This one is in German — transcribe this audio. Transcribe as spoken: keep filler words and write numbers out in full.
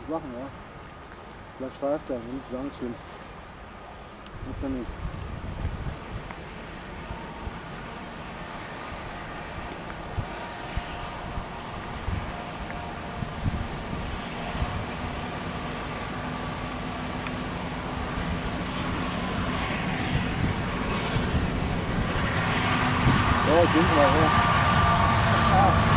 was machen, ja. Vielleicht pfeift er, wenn ich sagen schön. Muss er nicht. Ja, sind wir, ja.